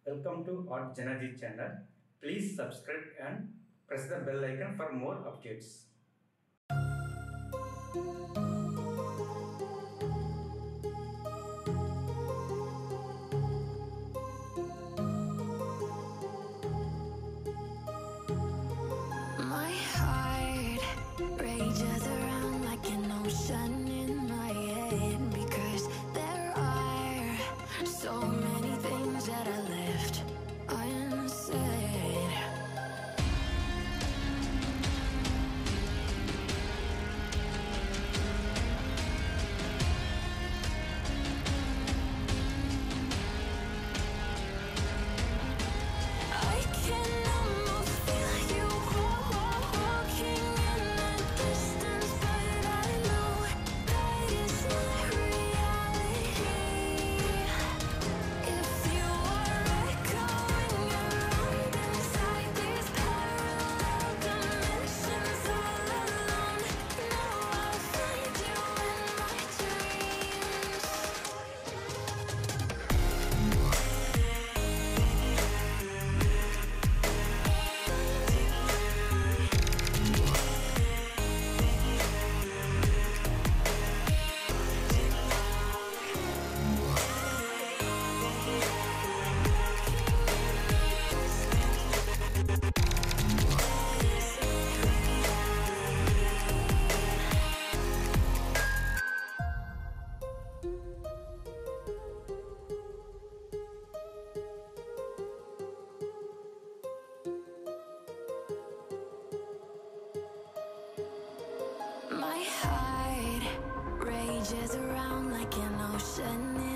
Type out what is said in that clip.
Welcome to artjanag channel. Please subscribe and press the bell icon for more updates. My heart rages around like an ocean in my head, because there are so many things that I left unsaid. I can almost feel you walking in the distance, but I know that is not reality. If you are echoing around inside these parallel dimensions all alone, now I'll find you in my dreams. My heart rages around like an ocean